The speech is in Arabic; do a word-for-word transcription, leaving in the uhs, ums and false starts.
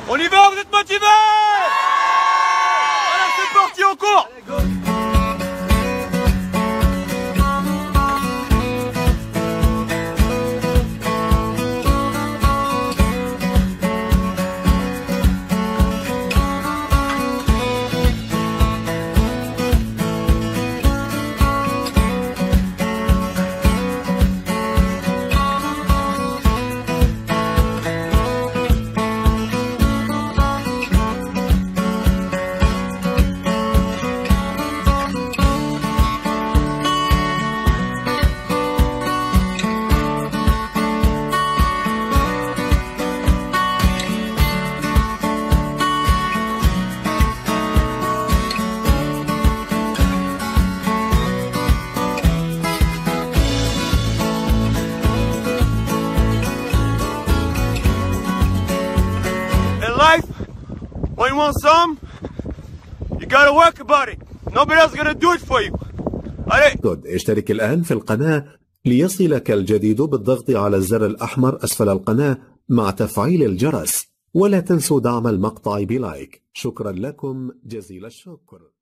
On y va, vous êtes motivés? Voilà, c'est parti, on court. Life, when you want some, you gotta work about it. Nobody else is gonna do it for you. Allez. اشترك الآن في القناة ليصلك الجديد بالضغط على الزر الأحمر أسفل القناة مع تفعيل الجرس، ولا تنسوا دعم المقطع بلايك. شكرا لكم جزيل الشكر.